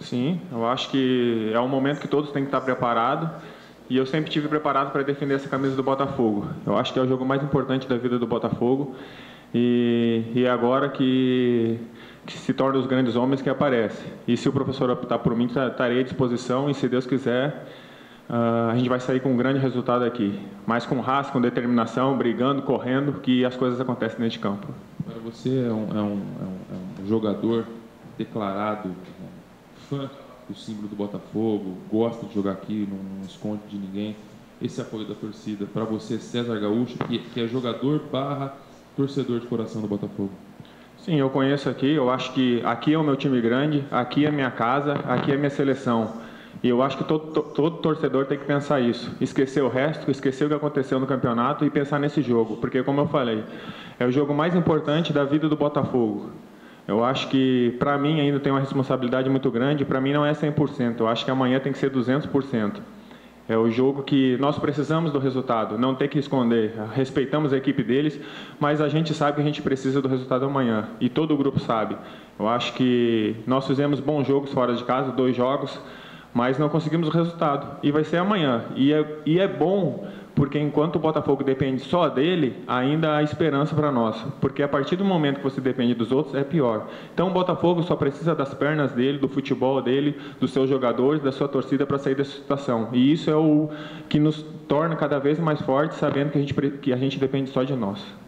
Sim, eu acho que é um momento que todos têm que estar preparados. E eu sempre estive preparado para defender essa camisa do Botafogo. Eu acho que é o jogo mais importante da vida do Botafogo. E é agora que se torna os grandes homens que aparecem. E se o professor optar por mim, estarei à disposição. E se Deus quiser, a gente vai sair com um grande resultado aqui. Mas com raça, com determinação, brigando, correndo, que as coisas acontecem dentro de campo. Para você é um jogador declarado, fã do símbolo do Botafogo, gosta de jogar aqui, não esconde de ninguém. Esse apoio da torcida, para você, César Gaúcho, que é jogador barra torcedor de coração do Botafogo. Sim, eu conheço aqui, eu acho que aqui é o meu time grande, aqui é a minha casa, aqui é a minha seleção. E eu acho que todo torcedor tem que pensar isso, esquecer o resto, esquecer o que aconteceu no campeonato e pensar nesse jogo, porque como eu falei, é o jogo mais importante da vida do Botafogo. Eu acho que, para mim, ainda tem uma responsabilidade muito grande. Para mim, não é 100%. Eu acho que amanhã tem que ser 200%. É o jogo que nós precisamos do resultado, não ter que esconder. Respeitamos a equipe deles, mas a gente sabe que a gente precisa do resultado amanhã. E todo o grupo sabe. Eu acho que nós fizemos bons jogos fora de casa, 2 jogos, mas não conseguimos o resultado. E vai ser amanhã. E é bom, porque enquanto o Botafogo depende só dele, ainda há esperança para nós. Porque a partir do momento que você depende dos outros, é pior. Então o Botafogo só precisa das pernas dele, do futebol dele, dos seus jogadores, da sua torcida para sair dessa situação. E isso é o que nos torna cada vez mais fortes, sabendo que a gente depende só de nós.